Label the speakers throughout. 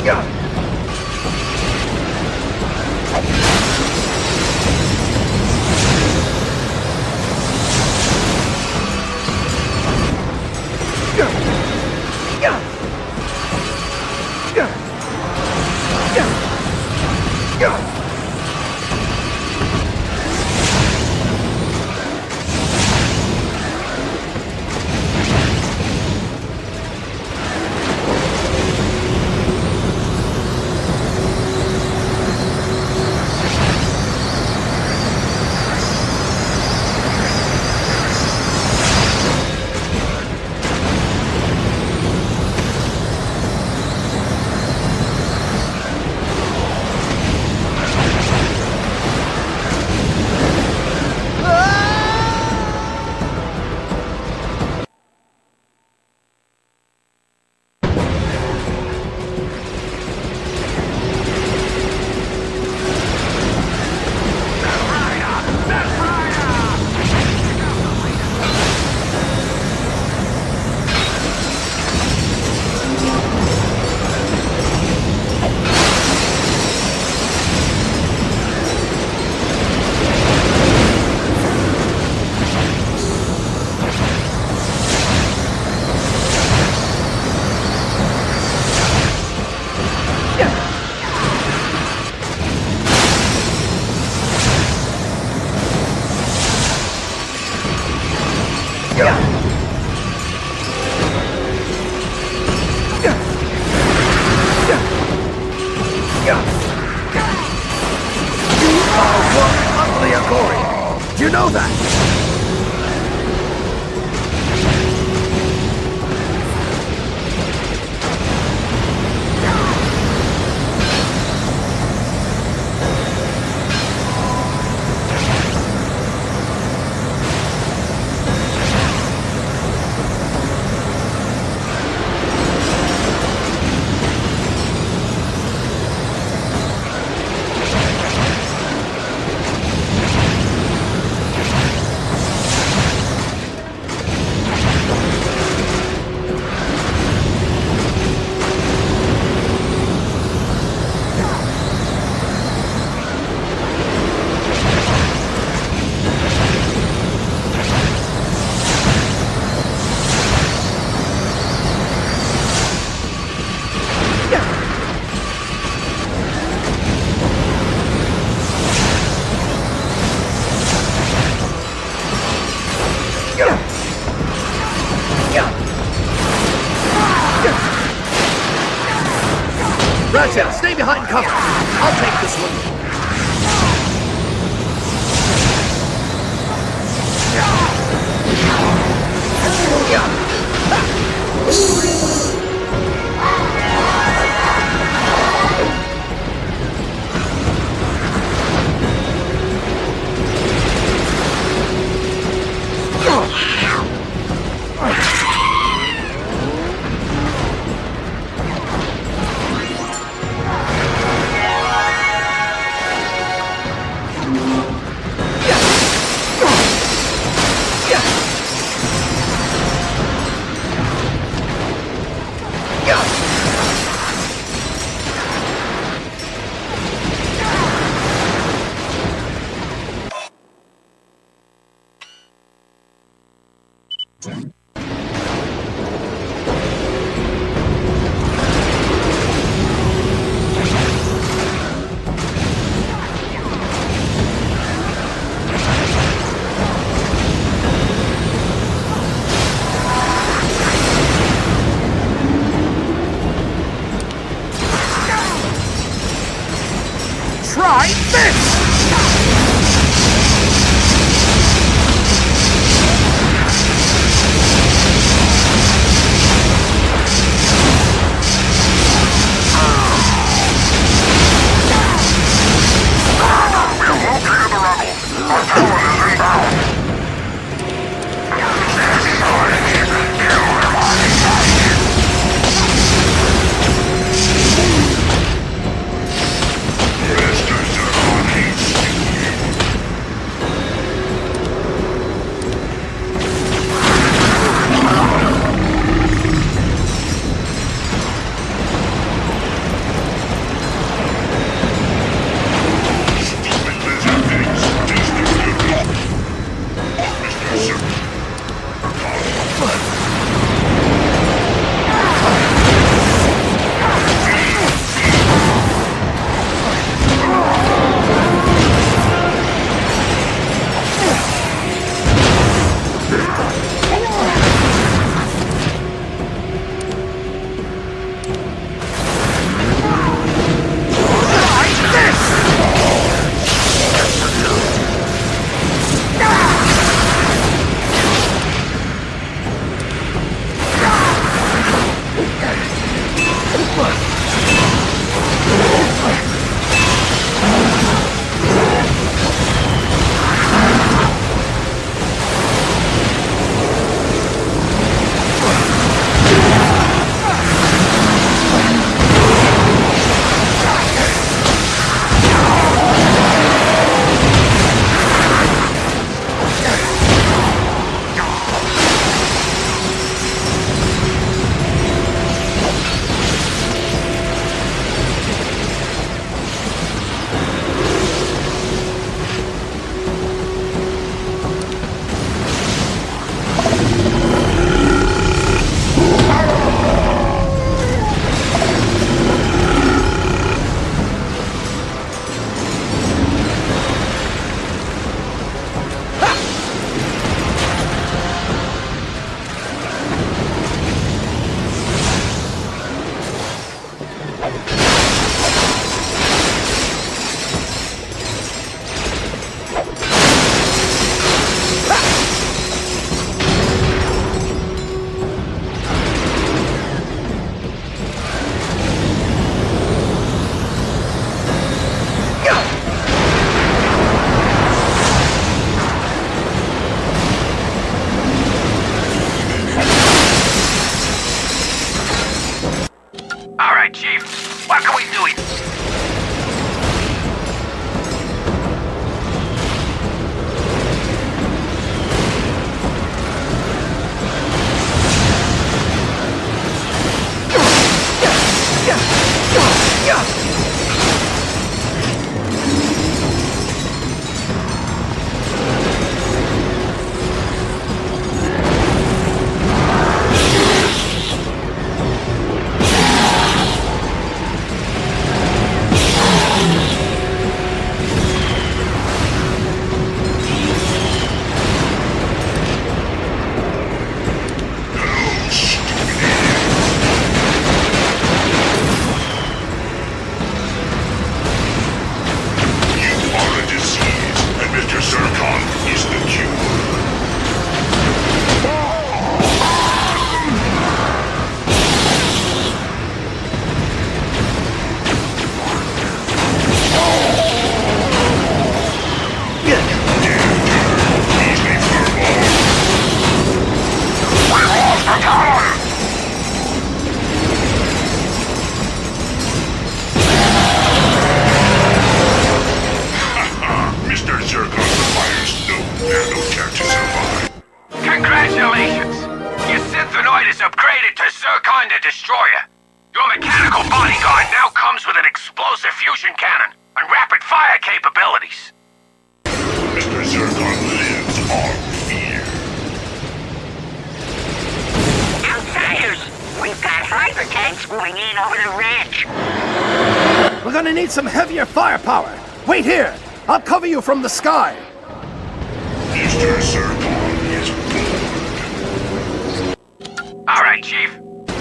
Speaker 1: You know that?
Speaker 2: Ratchet, stay behind cover. I'll take this one.
Speaker 1: right, Chief. What can we do? Congratulations! Your Synthenoid is upgraded to Zircon the Destroyer. Your mechanical bodyguard now comes with an explosive fusion cannon and rapid-fire capabilities.
Speaker 3: Mr. Zircon lives on fear.
Speaker 4: Outsiders! We've got hyper tanks moving in over the ranch.
Speaker 2: We're gonna need some heavier firepower. Wait here. I'll cover you from the sky.
Speaker 3: Mr. Zircon is bored.
Speaker 1: All right, Chief.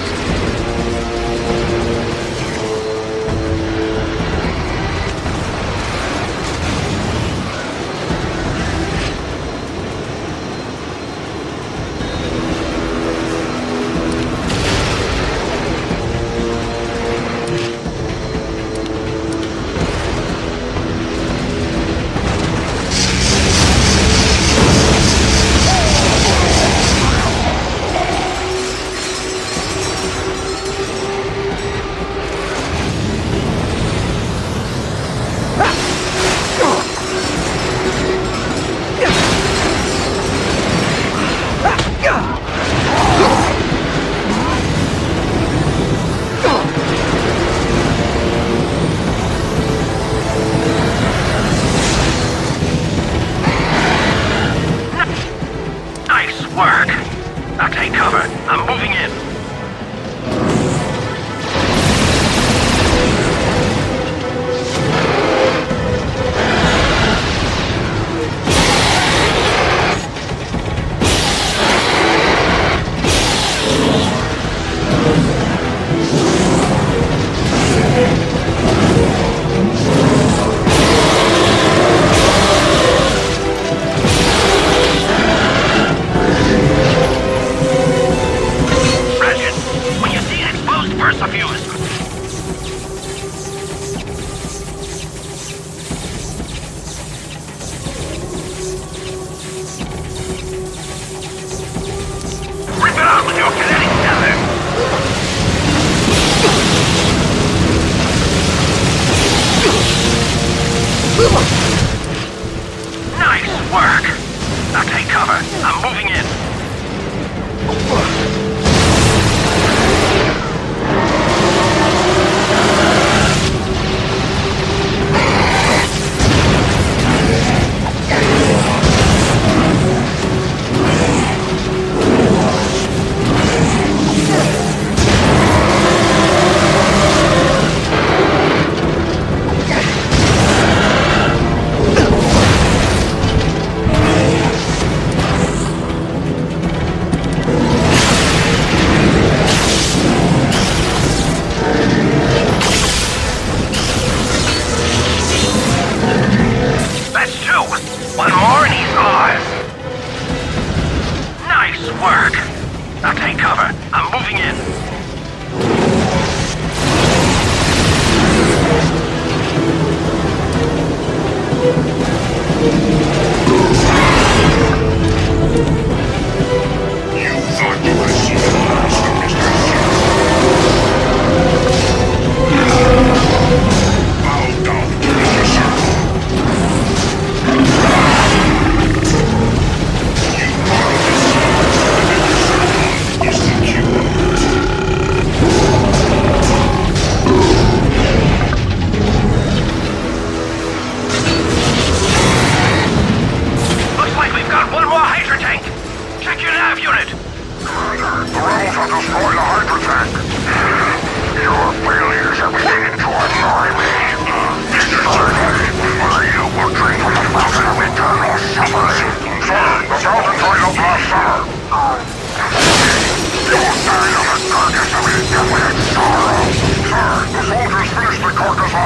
Speaker 1: Work. I'll take cover. I'm moving in. Nice work. Now take cover. I'm moving in.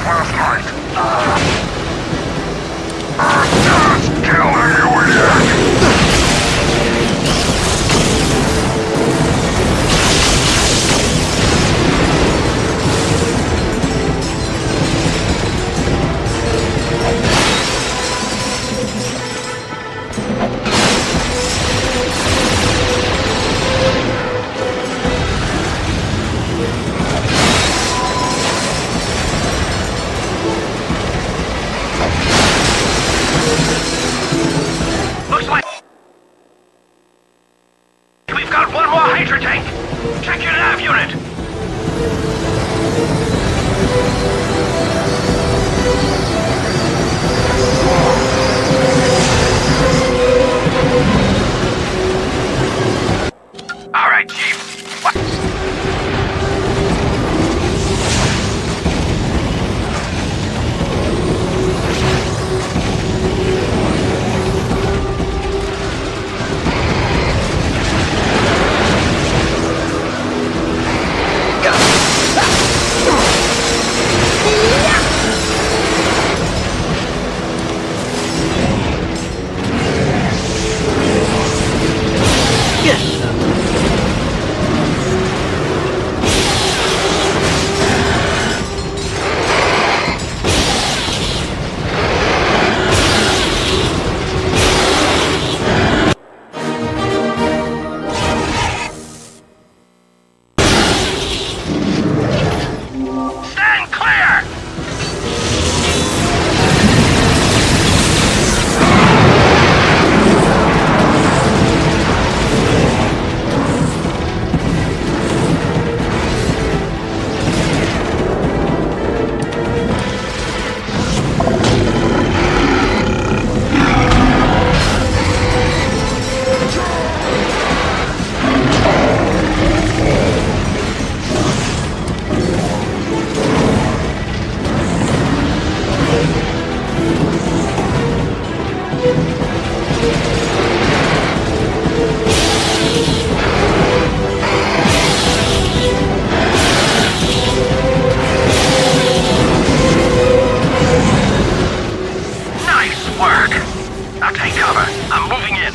Speaker 3: off last night. Just killing you, idiot!
Speaker 1: Looks like we've got one more Hydra tank. Check your nav unit. All right, Chief. What? Stand clear! Nice work. Now take cover. I'm moving in.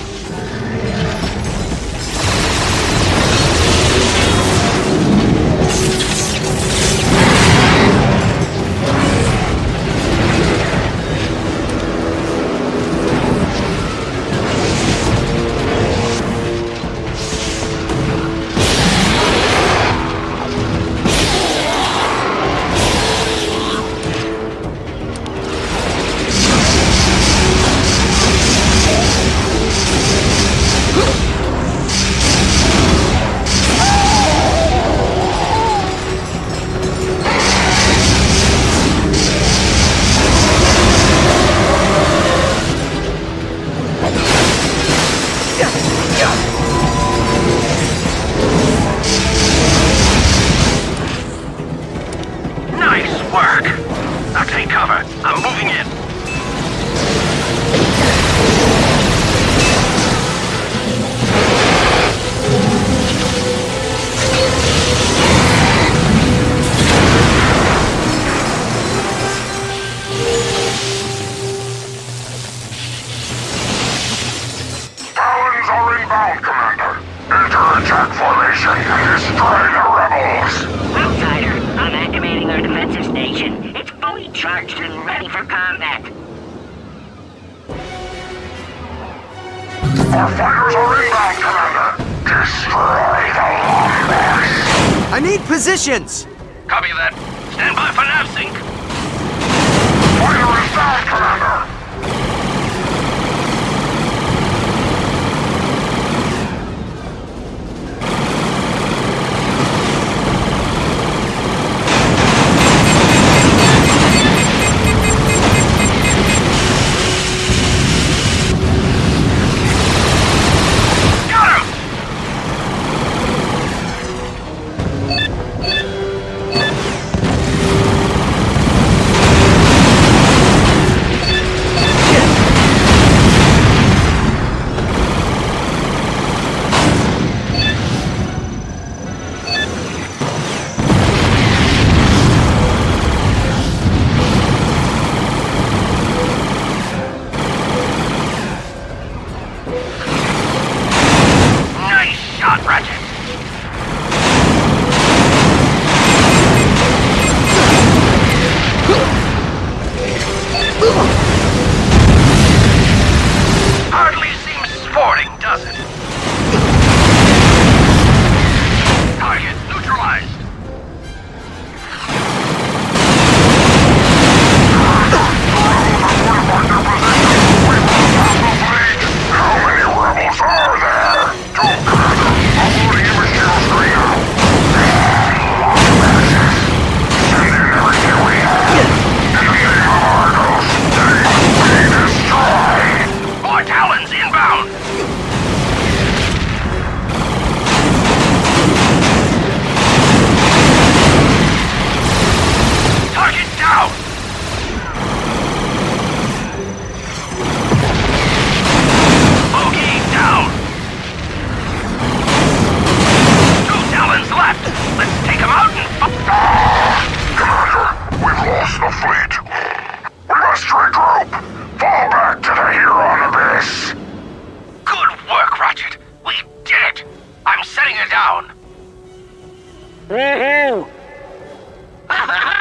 Speaker 1: Nice work. Now take cover. I'm moving in.
Speaker 3: Talons are inbound, Commander. Enter attack formation and destroy the rebels.
Speaker 4: Outsider, I'm activating our defensive station. It's fully charged and ready for combat.
Speaker 3: Our fighters are inbound, Commander. Destroy the Lombax.
Speaker 5: I need positions!
Speaker 1: Copy that. Stand by for nav sync.
Speaker 3: Fighter is down, Commander.
Speaker 1: Got him!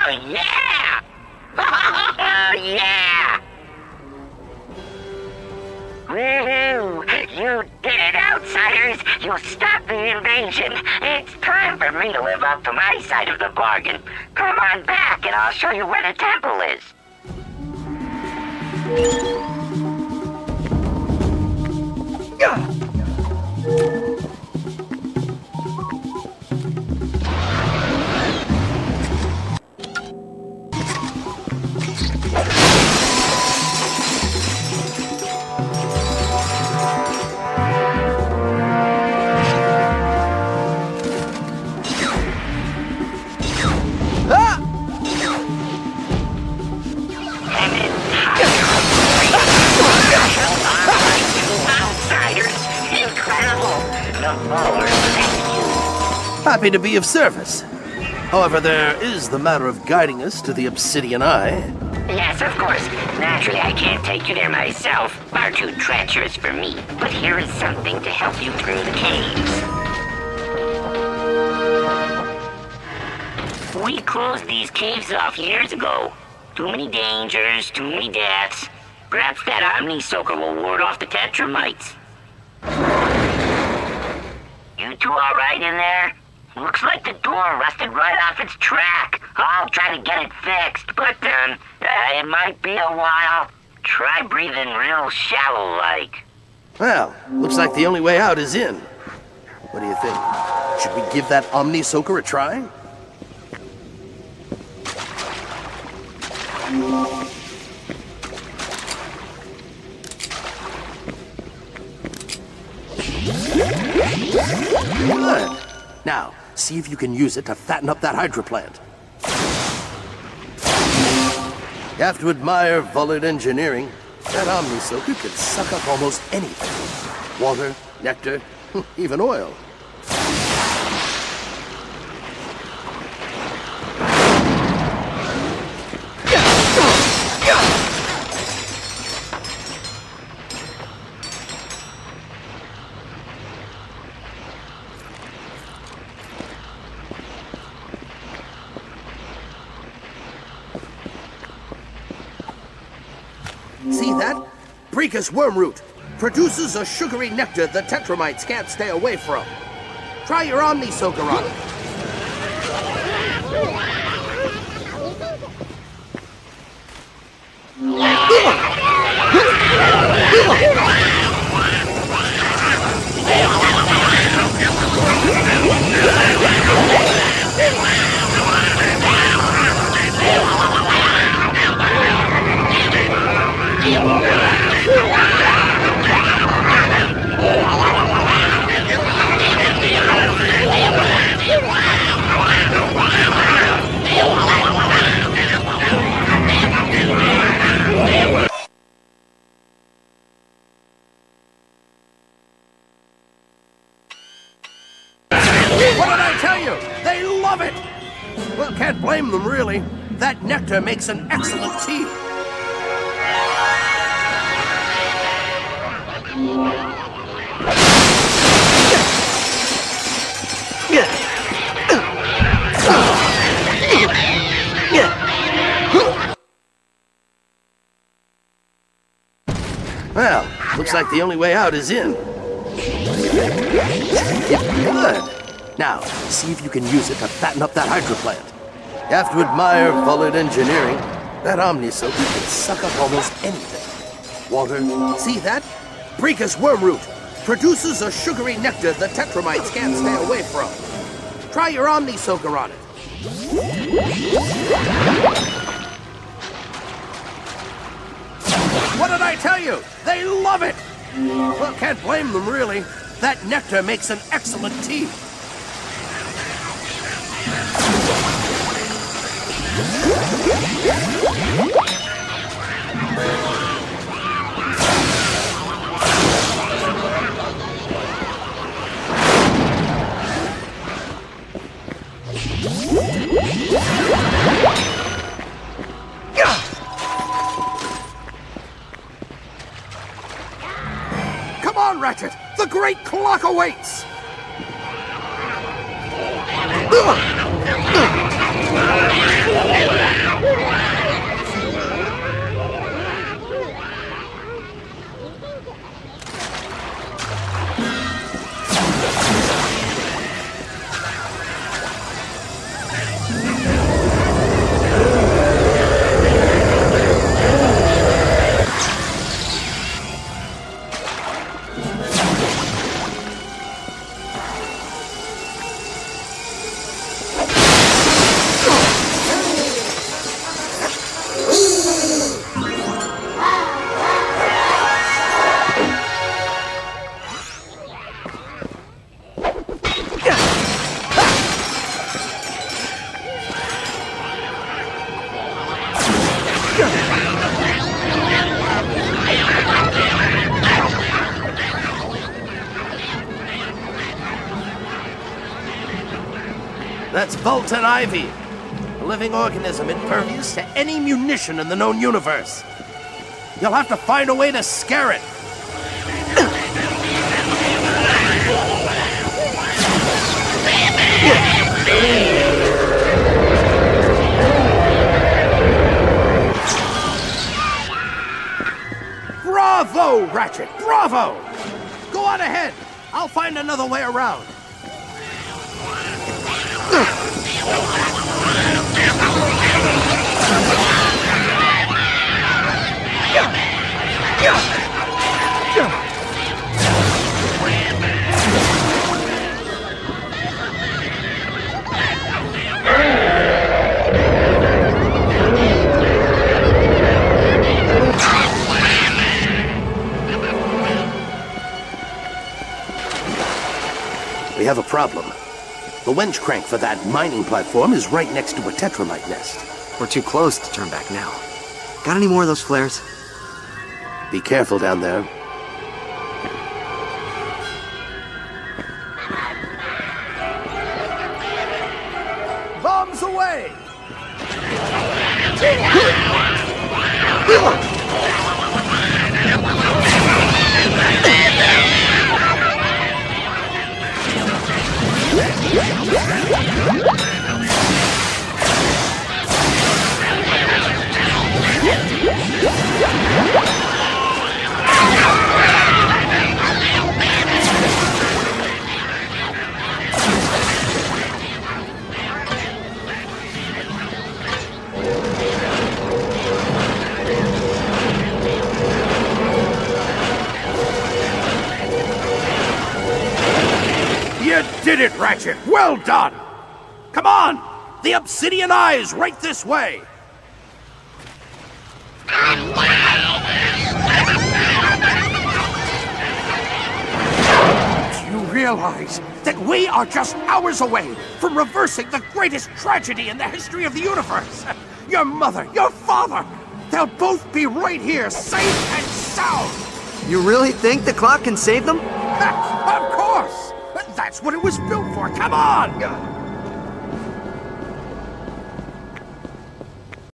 Speaker 4: Oh, yeah! Oh, yeah! Woohoo! You did it, outsiders! You stopped the invasion! It's time for me to live up to my side of the bargain. Come on back and I'll show you where the temple is.
Speaker 2: Happy to be of service. However, there is the matter of guiding us to the Obsidian Eye.
Speaker 4: Yes, of course. Naturally, I can't take you there myself. Far too treacherous for me. But here is something to help you through the caves. We closed these caves off years ago. Too many dangers, too many deaths. Perhaps that Omni Soaker will ward off the Tetramites. You two all right in there? Looks like the door rusted right off its track. I'll try to get it fixed, but it might be a while. Try breathing real shallow-like.
Speaker 2: Well, looks like the only way out is in. What do you think? Should we give that Omni Soaker a try? Good. Now, see if you can use it to fatten up that Hydra plant. You have to admire Vullard engineering. That Omni Soaker could suck up almost anything. Water, nectar, even oil. See that? Bricus wormroot. Produces a sugary nectar the Tetramites can't stay away from. Try your Omni Soaker on it. What did I tell you? They love it! Well, can't blame them, really. That nectar makes an excellent tea. Well, looks like the only way out is in. Good. Now, see if you can use it to fatten up that Hydra plant. You have to admire Vullard engineering. That Omni Soaker can suck up almost anything. Water, see that? Bricus wormroot. Produces a sugary nectar the Tetramites can't stay away from. Try your Omni Soaker on it. What did I tell you? They love it! Well, can't blame them, really. That nectar makes an excellent tea. Come on, Ratchet! The great clock awaits! That's Vulcan Ivy, a living organism impervious to any munition in the known universe. You'll have to find a way to scare it. Bravo, Ratchet! Bravo! Go on ahead. I'll find another way around. We have a problem. The winch crank for that mining platform is right next to a tetramite nest.
Speaker 5: We're too close to turn back now. Got any more of those flares?
Speaker 2: Be careful down there. Bombs away! You did it, Ratchet! Well done! Come on! The Obsidian Eye's right this way! Do you realize that we are just hours away from reversing the greatest tragedy in the history of the universe? Your mother, your father, they'll both be right here, safe and sound!
Speaker 5: You really think the clock can save them?
Speaker 2: Of course! That's what it was built for. Come on!